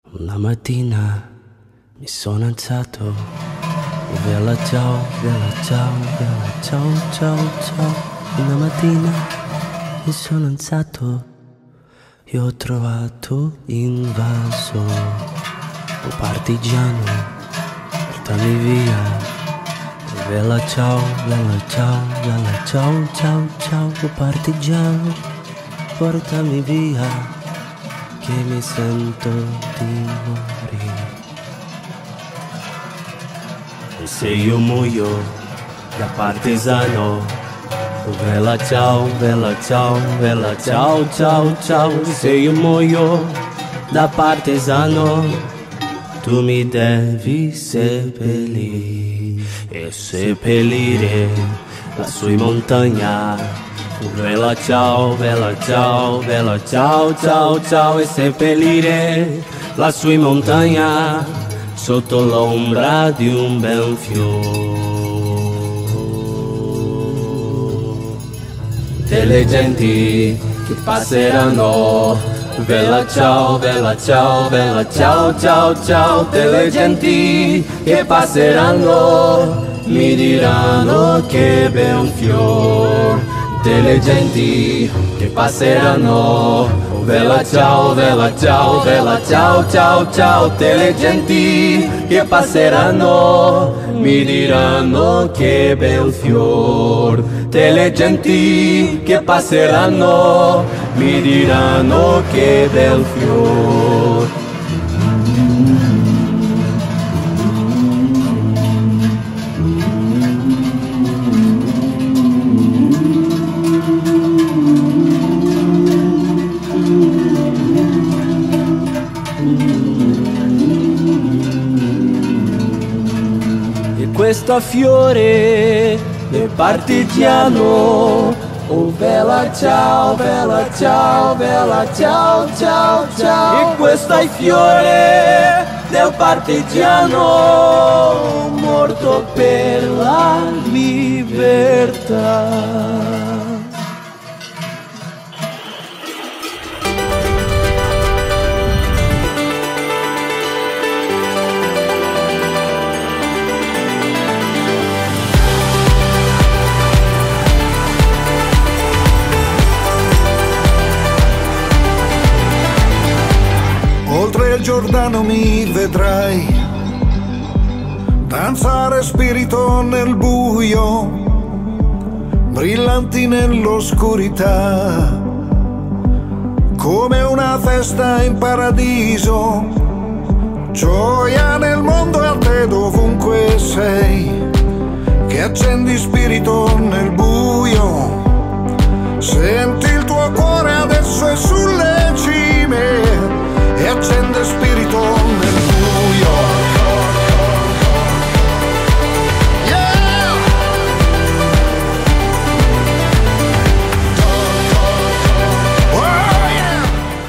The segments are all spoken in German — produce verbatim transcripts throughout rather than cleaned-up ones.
Una mattina mi sono alzato, bella ciao, bella ciao, bella ciao, ciao, ciao. Una mattina mi sono alzato e ho trovato invaso un partigiano, portami via. Bella ciao, bella ciao, bella ciao, ciao, ciao, oh partigiano, portami via, che mi sento di morire. E se io muoio da partigiano, oh bella ciao, bella ciao, bella ciao, ciao, ciao. E se io muoio da partigiano, tu mi devi seppellire. E seppellire lassù in montagna. Bella ciao, bella ciao, bella ciao, ciao, ciao. E seppellire lassù in montagna sotto l'ombra di un bel fiore. Delle genti che passeranno. Bella ciao, bella ciao, bella ciao, ciao, ciao. Delle genti che passeranno mi diranno che bel fior. Delle genti che passeranno. Bella ciao, bella ciao, bella ciao, ciao, ciao. Delle genti che passeranno mi diranno che bel fior. Delle genti che passeranno mi diranno che bel fior. E questo fiore del partigiano, oh bella ciao, bella ciao, bella ciao, ciao, ciao. E questo è il fiore del partigiano, morto per la libertà. Oltre il Giordano mi vedrai danzare spirito nel buio, brillanti nell'oscurità, come una festa in paradiso. Gioia nel mondo e a te dovunque sei, che accendi spirito nel buio. Senti il tuo cuore adesso è sulle cime e accende spirito nel buio. Yeah! Oh, yeah!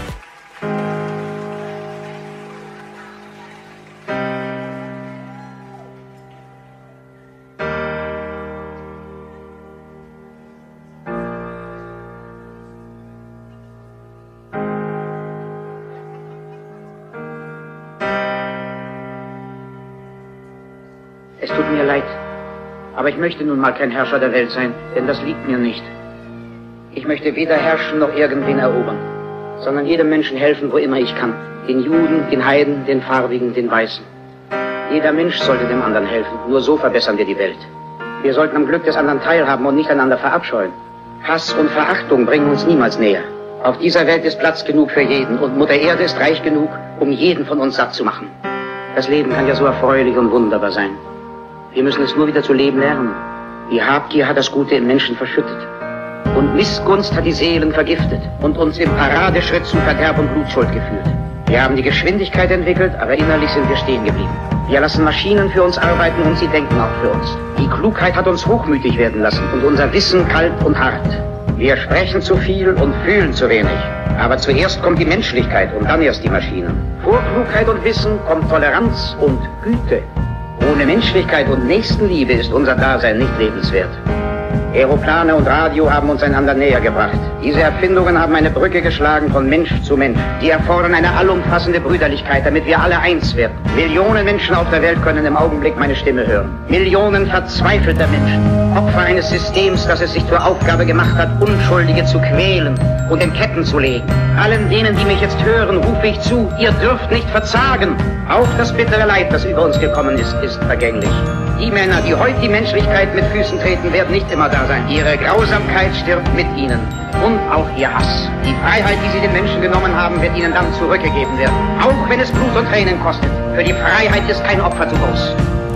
Es tut mir leid, aber ich möchte nun mal kein Herrscher der Welt sein, denn das liegt mir nicht. Ich möchte weder herrschen noch irgendwen erobern, sondern jedem Menschen helfen, wo immer ich kann. Den Juden, den Heiden, den Farbigen, den Weißen. Jeder Mensch sollte dem anderen helfen, nur so verbessern wir die Welt. Wir sollten am Glück des anderen teilhaben und nicht einander verabscheuen. Hass und Verachtung bringen uns niemals näher. Auf dieser Welt ist Platz genug für jeden und Mutter Erde ist reich genug, um jeden von uns satt zu machen. Das Leben kann ja so erfreulich und wunderbar sein. Wir müssen es nur wieder zu leben lernen. Die Habgier hat das Gute im Menschen verschüttet. Und Missgunst hat die Seelen vergiftet und uns im Paradeschritt zu Verderb und Blutschuld geführt. Wir haben die Geschwindigkeit entwickelt, aber innerlich sind wir stehen geblieben. Wir lassen Maschinen für uns arbeiten und sie denken auch für uns. Die Klugheit hat uns hochmütig werden lassen und unser Wissen kalt und hart. Wir sprechen zu viel und fühlen zu wenig. Aber zuerst kommt die Menschlichkeit und dann erst die Maschinen. Vor Klugheit und Wissen kommt Toleranz und Güte. Ohne Menschlichkeit und Nächstenliebe ist unser Dasein nicht lebenswert. Aeroplane und Radio haben uns einander näher gebracht. Diese Erfindungen haben eine Brücke geschlagen von Mensch zu Mensch. Die erfordern eine allumfassende Brüderlichkeit, damit wir alle eins werden. Millionen Menschen auf der Welt können im Augenblick meine Stimme hören. Millionen verzweifelter Menschen, Opfer eines Systems, das es sich zur Aufgabe gemacht hat, Unschuldige zu quälen und in Ketten zu legen. Allen denen, die mich jetzt hören, rufe ich zu, ihr dürft nicht verzagen. Auch das bittere Leid, das über uns gekommen ist, ist vergänglich. Die Männer, die heute die Menschlichkeit mit Füßen treten, werden nicht immer da sein. Ihre Grausamkeit stirbt mit ihnen. Und auch ihr Hass. Die Freiheit, die sie den Menschen genommen haben, wird ihnen dann zurückgegeben werden. Auch wenn es Blut und Tränen kostet. Für die Freiheit ist kein Opfer zu groß.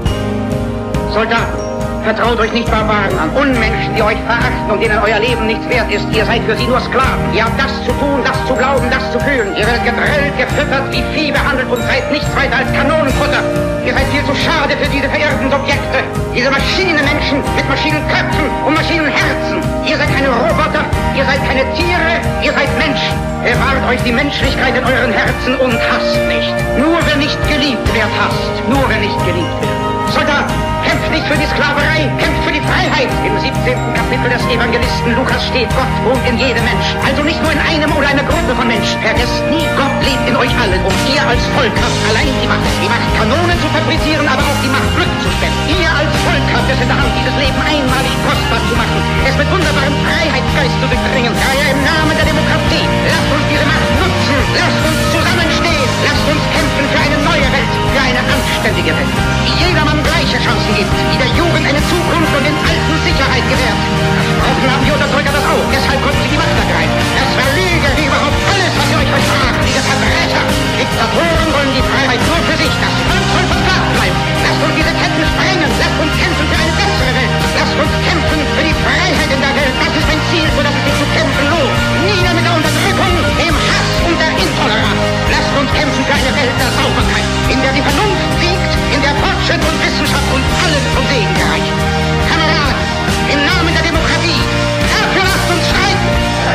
Soldaten, vertraut euch nicht Barbaren an, Unmenschen, die euch verachten und denen euer Leben nichts wert ist. Ihr seid für sie nur Sklaven. Ihr habt das zu tun, das zu glauben, das zu fühlen. Ihr werdet gedrillt, gefüttert, wie Vieh behandelt und seid nichts weiter als Kanonenfutter. Ihr seid viel zu schade für diese verirrten Subjekte. Diese Maschinenmenschen mit Maschinenköpfen und Maschinenherzen. Ihr seid keine Roboter, ihr seid keine Tiere, ihr seid Menschen. Bewahrt euch die Menschlichkeit in euren Herzen und hasst nicht. Nur wer nicht geliebt wird, hasst. Nur wer nicht geliebt wird. Soldat, kämpft nicht für die Sklaverei, kämpft für die Freiheit. Im siebzehnten Kapitel des Evangelisten Lukas steht, Gott wohnt in jedem Menschen. Also nicht nur in einem oder einer Gruppe von Menschen. Vergesst nie, Gott lebt in euch allen und ihr als Volk habt allein die Macht. Die Macht, Kanonen zu fabrizieren, aber auch die Macht, Glück zu spenden. Ihr als Volk habt es in der Hand, dieses Leben einmalig kostbar zu machen. Es mit wunderbarem Freiheitsgeist zu durchdringen. Daher im Namen der Demokratie, lasst uns diese Macht nutzen. Lasst uns zusammenstehen. Lasst uns kämpfen für eine neue Welt, für eine anständige Welt, die jedermann gleiche Chancen gibt, die der Jugend eine Zukunft und den Alten Sicherheit gewährt. Versprochen haben die Unterdrücker das auch, deshalb konnten sie die Macht ergreifen. Es war Lüge wie überhaupt alles, was ihr euch versprach, diese Verbrecher. Diktatoren wollen die Freiheit nur für sich, das Volk soll versklavt bleiben. Lasst uns diese Ketten sprengen, lasst uns kämpfen für eine bessere Welt. Lasst uns kämpfen für die Freiheit in der Welt, das ist ein Ziel, für das es sich zu kämpfen lohnt. Nieder mit der Unterdrückung, dem Hass und der Intoleranz. Lasst uns kämpfen für eine Welt der Sauberkeit, in der die Vernunft siegt, in der Fortschritt und Wissenschaft uns allen zum Segen gereicht. Kameraden, im Namen der Demokratie, dafür lasst uns streiten!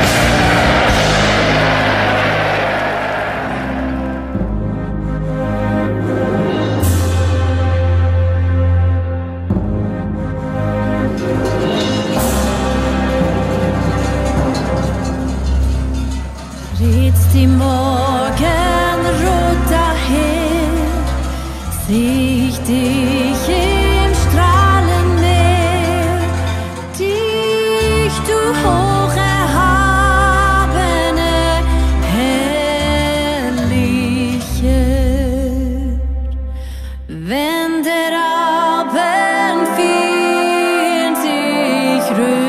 Ritzt die Morgenrot daher, sieh ich dich im Strahlenmeer, dich, du hoch erhabene, herrliche. Wenn der Abendwind sich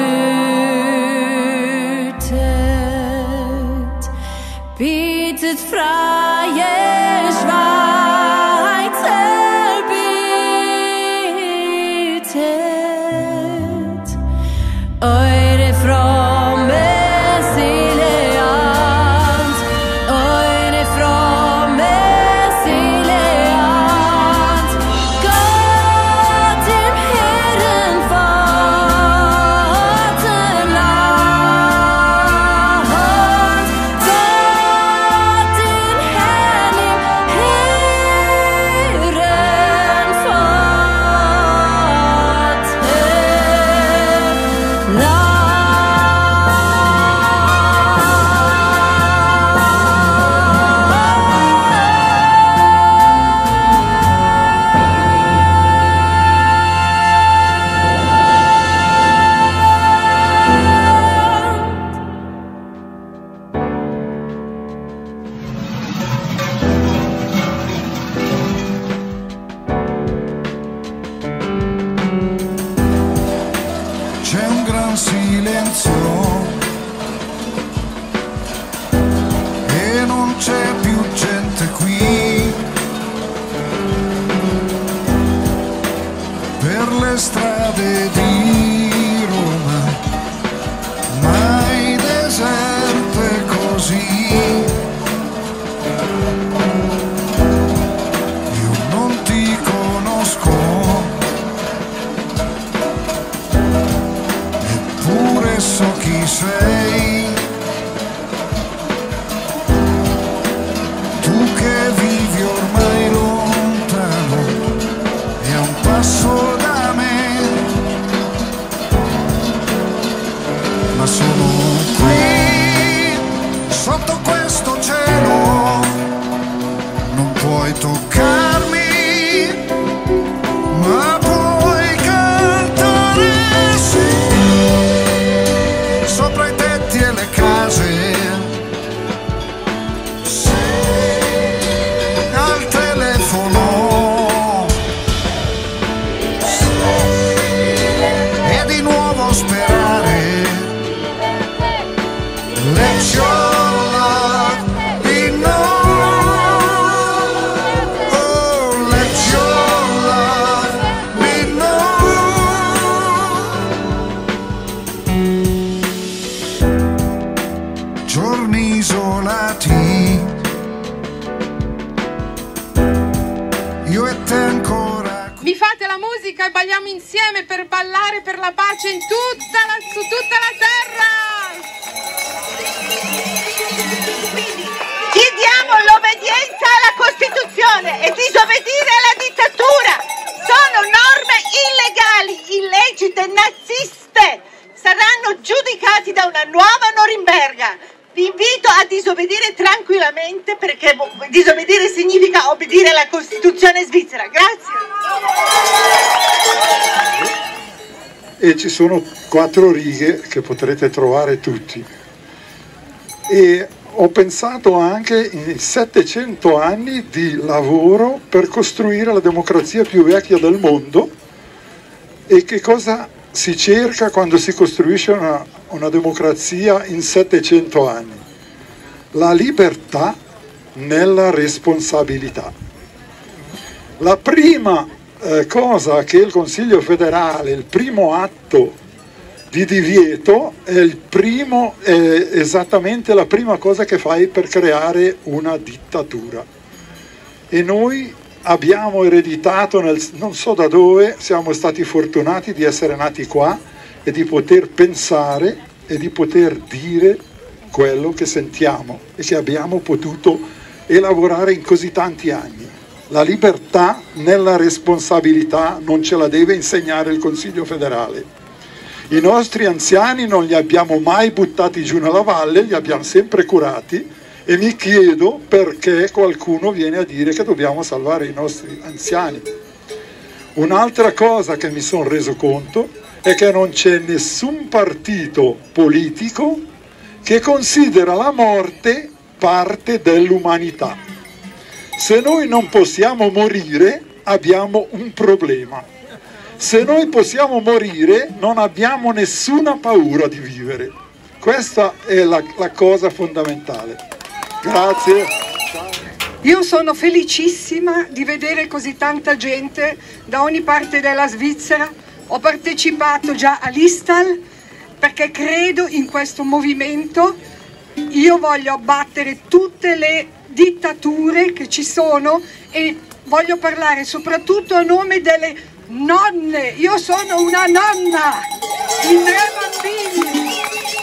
rötet, bietet freie Schweizer bietet eure fromme Seele an, eure fromme Seele an. Gott im Herrenvaterland, Gott in herrlichem C'è un gran silenzio e non c'è più gente qui. Per le strade di Roma, mai deserte così. Io non ti conosco, eppure so chi sei. Tu che vivi ormai lontano e a un passo da me, puoi toccarmi, ma puoi cantare sì, sopra i tetti e le case, sì, al telefono, sì, e di nuovo sperare. Let your love be known. Oh, let your love be known. Giorni isolati, io e te ancora. Mi fate la musica e balliamo insieme per ballare per la pace in tutta la, su tutta la terra! Chiediamo l'obbedienza alla Costituzione e disobbedire alla dittatura. Sono norme illegali, illecite, naziste. Saranno giudicati da una nuova Norimberga. Vi invito a disobbedire tranquillamente, perché disobbedire significa obbedire alla Costituzione svizzera. Grazie. E ci sono quattro righe che potrete trovare tutti. E ho pensato anche in settecento anni di lavoro per costruire la democrazia più vecchia del mondo e che cosa si cerca quando si costruisce una, una democrazia in settecento anni. La libertà nella responsabilità. La prima eh, cosa che il Consiglio federale, il primo atto di divieto, è il primo, è esattamente la prima cosa che fai per creare una dittatura. E noi abbiamo ereditato, nel, non so da dove, siamo stati fortunati di essere nati qua e di poter pensare e di poter dire quello che sentiamo e che abbiamo potuto elaborare in così tanti anni. La libertà nella responsabilità non ce la deve insegnare il Consiglio federale. I nostri anziani non li abbiamo mai buttati giù nella valle, li abbiamo sempre curati e mi chiedo perché qualcuno viene a dire che dobbiamo salvare i nostri anziani. Un'altra cosa che mi sono reso conto è che non c'è nessun partito politico che considera la morte parte dell'umanità. Se noi non possiamo morire, abbiamo un problema. Se noi possiamo morire, non abbiamo nessuna paura di vivere. Questa è la, la cosa fondamentale. Grazie. Io sono felicissima di vedere così tanta gente da ogni parte della Svizzera. Ho partecipato già all'Istal perché credo in questo movimento. Io voglio abbattere tutte le dittature che ci sono e voglio parlare soprattutto a nome delle nonne. Io sono una nonna di tre bambini.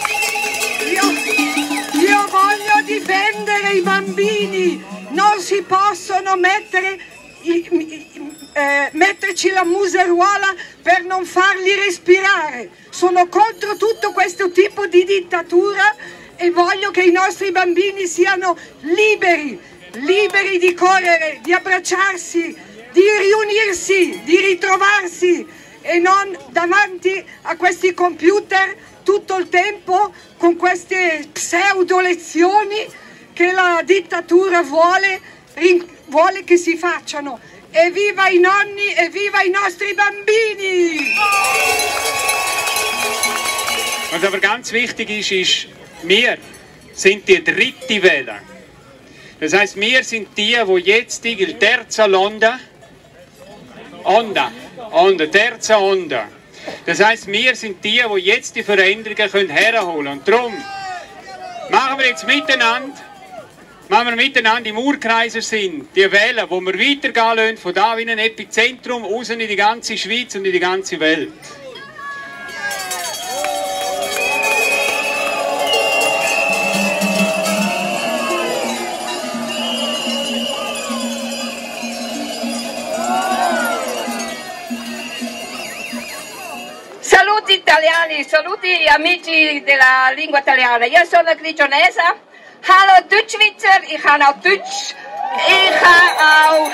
Io, io voglio difendere i bambini. Non si possono mettere i, i, eh, metterci la museruola per non farli respirare. Sono contro tutto questo tipo di dittatura e voglio che i nostri bambini siano liberi, liberi di correre, di abbracciarsi, di riunirsi, di ritrovarsi e non davanti a questi computer tutto il tempo con queste pseudo lezioni che la dittatura vuole, vuole che si facciano. Evviva i nonni, evviva i nostri bambini! Was aber ganz wichtig ist, ist, wir sind die dritte Welle. Das heißt, wir sind die, die jetzt die terza onda, onda, onda, terza onda. Das heißt, wir sind die, die jetzt die Veränderungen können herholen. Und darum machen wir jetzt miteinander, wenn wir miteinander im Urkreiser sind, die Welle, wo wir weitergehen lassen, von da wie ein Epizentrum, raus in die ganze Schweiz und in die ganze Welt. Saluti italiani, saluti amici della lingua italiana. Io sono grigionese. Hallo Deutschschweizer, ich kann auch Deutsch. Ich kann auch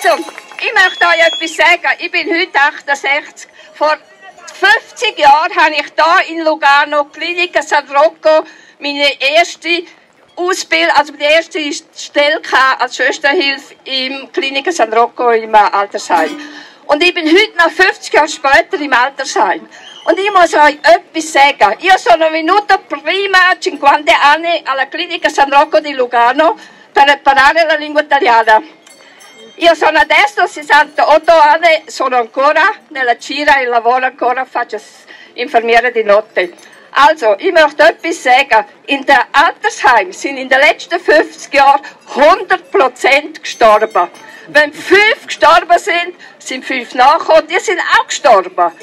Also, ich möchte euch etwas sagen. Ich bin heute achtundsechzig. Vor fünfzig Jahren habe ich hier in Lugano, Klinika San Rocco, meine erste Ausbildung, also die erste Stelle als Schwesterhilfe im Klinika San Rocco im Altersheim. Und ich bin heute noch fünfzig Jahre später im Altersheim. Und ich muss euch etwas sagen. Io sono venuto prima cinquanta anni alla Clinica San Rocco di Lugano per imparare la lingua italiana. Io sono adesso sessantotto anni, sono ancora nella Cira e lavoro ancora, faccio infermiere di notte. Also, ich möchte etwas sagen. In der Altersheim sind in den letzten fünfzig Jahren hundert Prozent gestorben. Wenn fünf gestorben sind, sind fünf nachgekommen, die sind auch gestorben.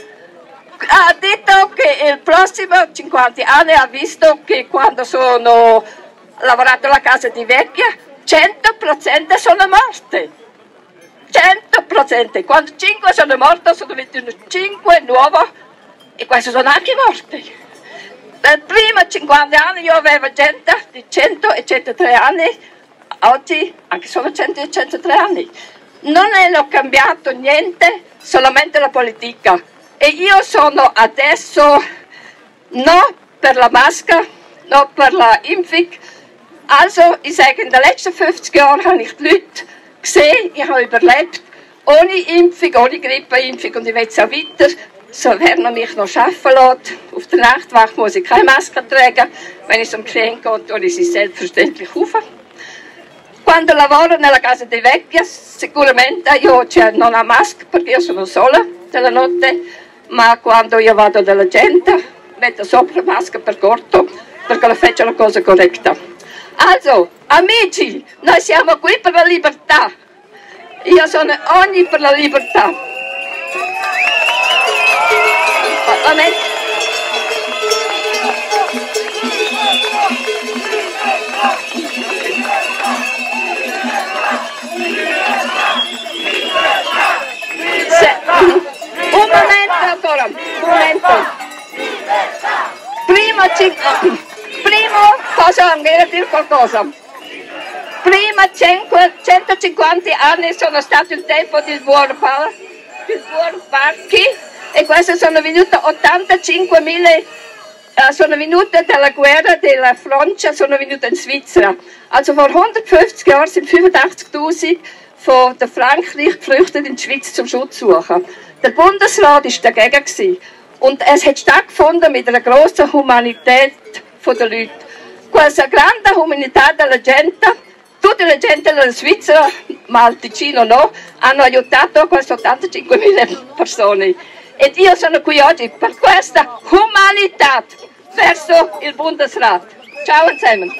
Ha detto che il prossimo cinquanta anni ha visto che quando sono lavorato alla casa di vecchia, cento procento sono morte. cento procento. Quando cinque sono morte, sono venuti cinque nuovi e questi sono anche morti. Nel primo cinquanta anni io avevo gente di cento e centotré anni, oggi anche solo cento e centotré anni. Non hanno cambiato niente, solamente la politica. E io sono adesso no per la maschera, no per la Impfung. Also, ich sage, in den letzten fünfzig Jahren habe ich die Leute gesehen, ich habe überlebt, ohne Impfung, ohne Grippeimpfung und ich will es auch weiter. Sofern man mich noch arbeiten lässt, auf der Nachtwache muss ich keine Maske tragen. Wenn ich zum Cliente gehe, tue ich sie selbstverständlich auf. Quando lavoro nella casa dei vecchi, sicuramente io c'è non ho maschera perché io sono sola della notte, ma quando io vado dalla gente metto sopra maschera per corto perché la faccio la cosa corretta. Also, amici, noi siamo qui per la libertà. Io sono ogni per la libertà. Amen. Un momento ancora, un momento. Primo, primo posso ancora dire qualcosa. Prima centocinquanta anni sono stato il tempo di Sborpa, di Sborbarchi, e queste sono venute ottantacinquemila, eh, sono venute dalla guerra della Francia, sono venute in Svizzera. Also vor hundertfünfzig Jahren sind fünfundachtzigtausend von der Frankreich geflüchtet in die Schweiz zum Schutz suchen. Der Bundesrat war dagegen gewesen. Und es hat stattgefunden mit einer grossen Humanität der Leute. Questa grande humanità della gente, tutte le gente della Svizzera, ma al Ticino no, hanno aiutato queste ottantacinquemila persone. Ed io sono qui oggi per questa umanità verso il Bundesrat. Ciao insieme.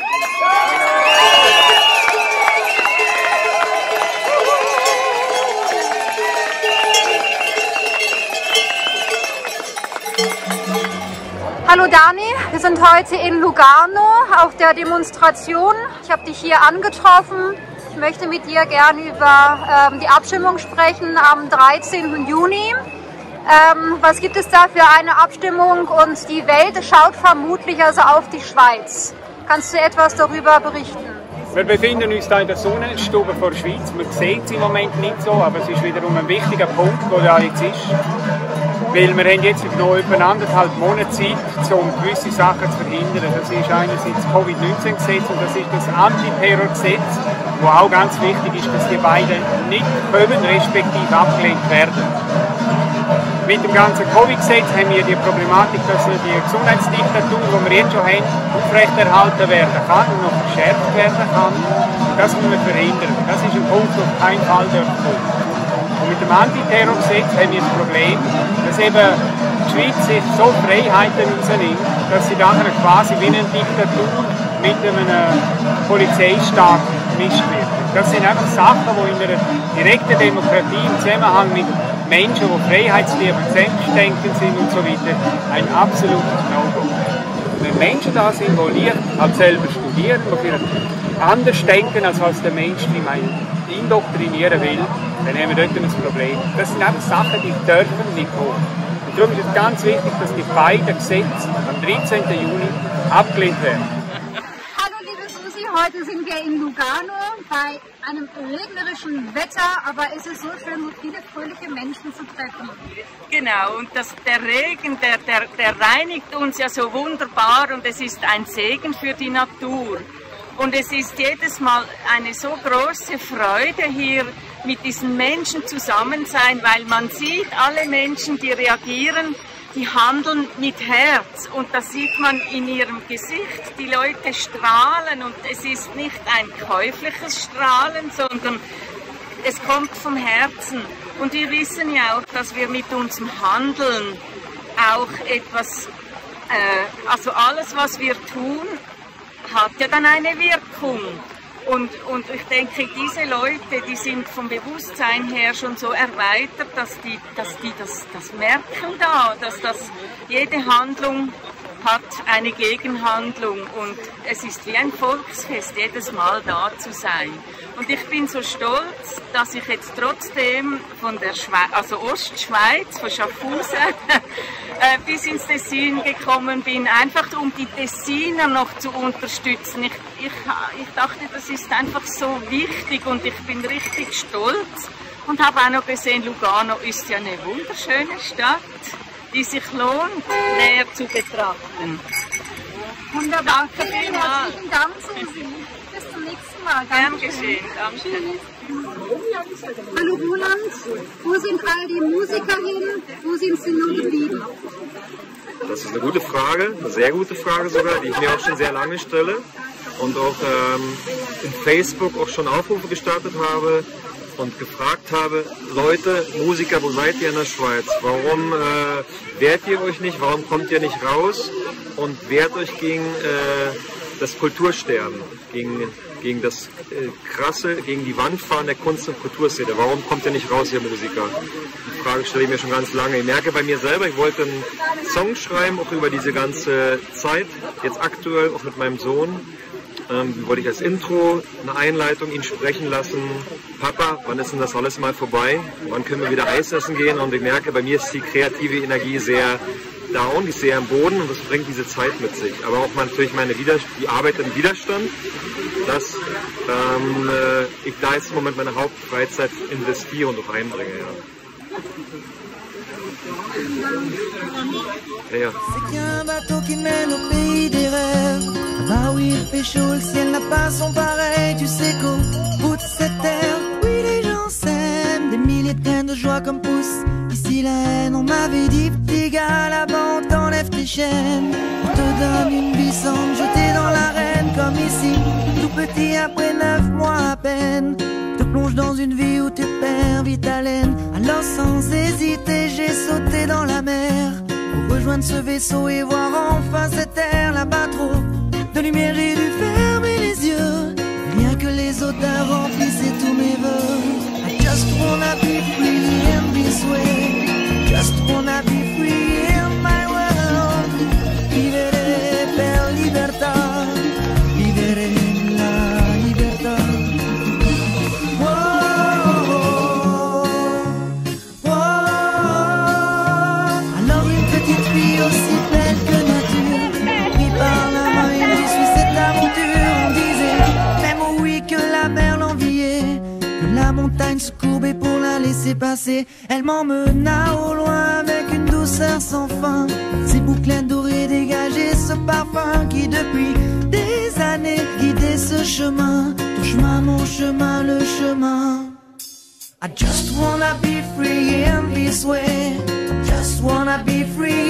Hallo Dani, wir sind heute in Lugano auf der Demonstration. Ich habe dich hier angetroffen. Ich möchte mit dir gerne über ähm, die Abstimmung sprechen am dreizehnten Juni. Ähm, was gibt es da für eine Abstimmung? Und die Welt schaut vermutlich also auf die Schweiz. Kannst du etwas darüber berichten? Wir befinden uns hier in der Sonnenstube vor der Schweiz. Man sieht es im Moment nicht so, aber es ist wiederum ein wichtiger Punkt, der da jetzt ist. Weil wir haben jetzt noch etwa anderthalb Monate Zeit, um gewisse Sachen zu verhindern. Das ist einerseits das Covid neunzehn Gesetz und das ist das Antiterrorgesetz, wo auch ganz wichtig ist, dass die beiden nicht kommen, respektive abgelehnt werden. Mit dem ganzen Covid-Gesetz haben wir die Problematik, dass die Gesundheitsdiktatur, die wir jetzt schon haben, aufrechterhalten werden kann und noch verschärft werden kann. Und das müssen wir verhindern. Das ist ein Punkt, der auf keinen Fall kommt. Und mit dem Antiterrorgesetz haben wir das Problem, dass eben die Schweiz sich so Freiheiten rausnimmt, dass sie dann quasi wie eine Diktatur mit einem Polizeistaat gemischt wird. Das sind einfach Sachen, die in einer direkten Demokratie im Zusammenhang mit Menschen, die freiheitsliebend, selbstdenkend sind und so weiter, ein absolutes No-Go. Wenn Menschen da sind, die leicht halt selber studieren, die vielleicht anders denken, als was der Mainstream indoktrinieren will, dann haben wir dort ein Problem. Das sind einfach Sachen, die dürfen nicht kommen. Und darum ist es ganz wichtig, dass die beiden Gesetze am dreizehnten Juni abgelehnt werden. Hallo liebe Susi, heute sind wir in Lugano bei einem regnerischen Wetter, aber es ist so schön, so viele fröhliche Menschen zu treffen. Genau, und das, der Regen, der, der, der reinigt uns ja so wunderbar und es ist ein Segen für die Natur. Und es ist jedes Mal eine so große Freude, hier mit diesen Menschen zusammen sein, weil man sieht, alle Menschen, die reagieren, die handeln mit Herz und das sieht man in ihrem Gesicht. Die Leute strahlen und es ist nicht ein käufliches Strahlen, sondern es kommt vom Herzen. Und wir wissen ja auch, dass wir mit unserem Handeln auch etwas, äh, also alles, was wir tun, hat ja dann eine Wirkung. Und, und ich denke, diese Leute, die sind vom Bewusstsein her schon so erweitert, dass die, dass die das, das merken da, dass das, jede Handlung hat eine Gegenhandlung und es ist wie ein Volksfest, jedes Mal da zu sein. Und ich bin so stolz, dass ich jetzt trotzdem von der Schweiz, also Ostschweiz, von Schaffhausen, äh, bis ins Tessin gekommen bin, einfach um die Tessiner noch zu unterstützen. Ich, ich, ich dachte, das ist einfach so wichtig und ich bin richtig stolz und habe auch noch gesehen, Lugano ist ja eine wunderschöne Stadt, die sich lohnt, näher zu betrachten. Wunderbar. Danke vielen herzlichen Dank, Susi. Bis zum nächsten Mal. Gern geschehen. Danke. Hallo Roland, wo sind all die Musiker hin? Wo sind sie nun geblieben? Das ist eine gute Frage, eine sehr gute Frage sogar, die ich mir auch schon sehr lange stelle und auch ähm, in Facebook auch schon Aufrufe gestartet habe und gefragt habe, Leute, Musiker, wo seid ihr in der Schweiz? Warum äh, wehrt ihr euch nicht? Warum kommt ihr nicht raus? Und wehrt euch gegen äh, das Kultursterben, gegen, gegen das äh, krasse, gegen die Wandfahren der Kunst- und Kulturszene. Warum kommt ihr nicht raus, ihr Musiker? Die Frage stelle ich mir schon ganz lange. Ich merke bei mir selber, ich wollte einen Song schreiben, auch über diese ganze Zeit, jetzt aktuell, auch mit meinem Sohn. Ähm, wollte ich als Intro eine Einleitung ihn sprechen lassen. Papa, wann ist denn das alles mal vorbei? Wann können wir wieder Eis essen gehen? Und ich merke, bei mir ist die kreative Energie sehr down, die ist sehr am Boden und das bringt diese Zeit mit sich. Aber auch natürlich meine Wider- die Arbeit im Widerstand, dass ähm, äh, ich da jetzt im Moment meine Hauptfreizeit investiere und auch einbringe. Ja. Ja, ja. C'est qu'un bateau qui mène au pays des rêves. Là où il fait chaud, le ciel n'a pas son pareil. Tu sais qu'au bout de cette terre, oui les gens s'aiment. Des milliers de graines de joie comme poussent ici la haine. On m'avait dit, petit gars, là-bas on t'enlève tes chaînes. On te donne une vie sans jeter dans l'arène. Comme ici, tout petit après neuf mois à peine. Te plonge dans une vie où tu perds vite haleine. Alors sans hésiter, j'ai sauté dans la mer. Pour rejoindre ce vaisseau et voir enfin cette terre là-bas trop de lumière, j'ai dû fermer les yeux. Rien que les odeurs remplissaient tous mes voeux. I just wanna be free in this way. Just wanna be free in my world. Vivere per libertà. Vivere la libertà. Wow, wow. Alors une petite fille aussi belle que nature, pris par la main et je suis cette aventure. On disait même oui que la mer l'enviait, que la montagne se courbait pour la laisser passer. Elle m'emmena au loin avec une douceur sans fin. Ses boucles dorées dégageaient ce parfum qui depuis des années guidait ce chemin. Ton chemin, mon chemin, le chemin. I just wanna be free in this way. Just wanna be free